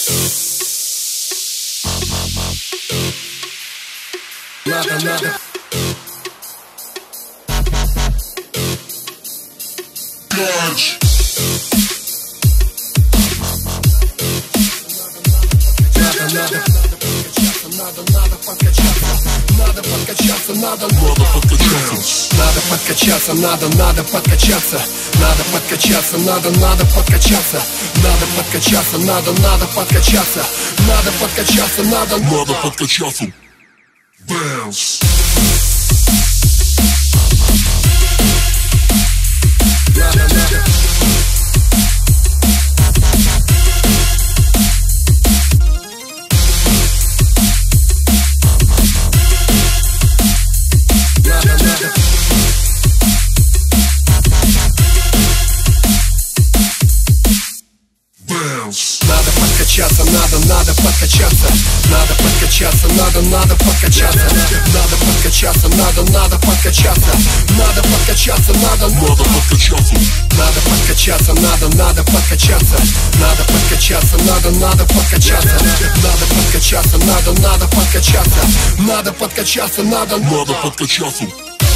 Надо. Ночь. Надо подкачаться, надо подкачаться, надо подкачаться, надо подкачаться, надо подкачаться, надо подкачаться, надо подкачаться, надо подкачаться, надо подкачаться, надо подкачаться, надо подкачаться. Bounce. Надо. Надо подкачаться, надо подкачаться, надо подкачаться, надо подкачаться, надо подкачаться, надо подкачаться, надо подкачаться, надо подкачаться, надо подкачаться, надо подкачаться, надо подкачаться, надо подкачаться, надо подкачаться, надо подкачаться, надо подкачаться, надо подкачаться.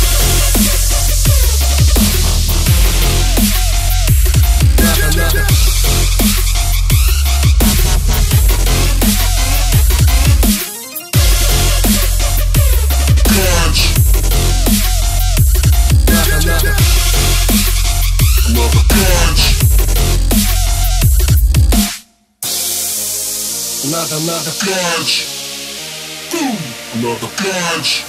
Надо. Надо кач. Надо кач.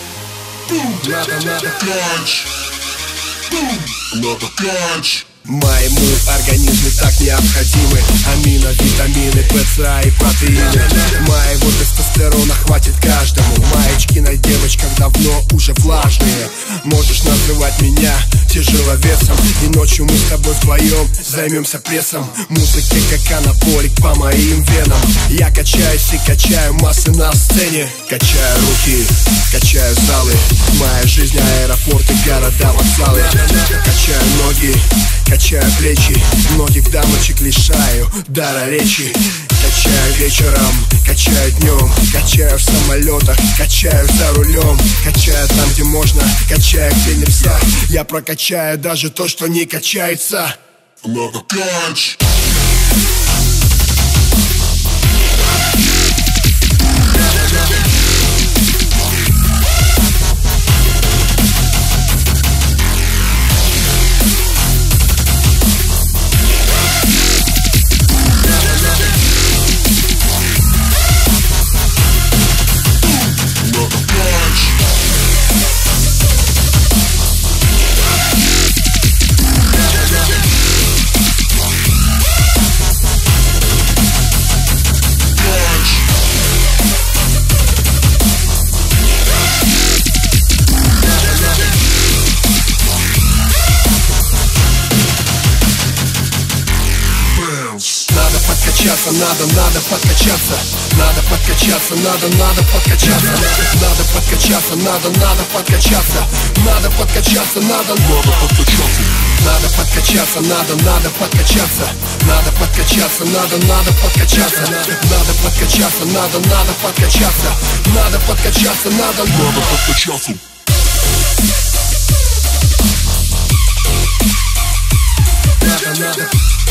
Надо кач. Надо кач. Моему организму так необходимы амино, витамины, ПЦА и протеины. Моего тестостерона хватит каждому. Маечки на девочках давно уже влажные. Можешь называть меня тяжеловесом, и ночью мы с тобой вдвоем займемся прессом. Музыки как анаболик по моим венам. Я качаюсь и качаю массы на сцене. Качаю руки, качаю залы. Моя жизнь аэропорты, города, вокзалы. Качаю ноги, качаю плечи, многих дамочек лишаю дара речи. Качаю вечером, качаю днем, качаю в самолетах, качаю за рулем. Качаю там, где можно, качаю где нельзя. Я прокачаю даже то, что не качается. Надо кач. Надо подкачаться, надо подкачаться, надо подкачаться, надо подкачаться, надо подкачаться, надо подкачаться, надо подкачаться, надо подкачаться, надо подкачаться, надо подкачаться, надо подкачаться, надо подкачаться, надо подкачаться, надо подкачаться, надо подкачаться. Надо.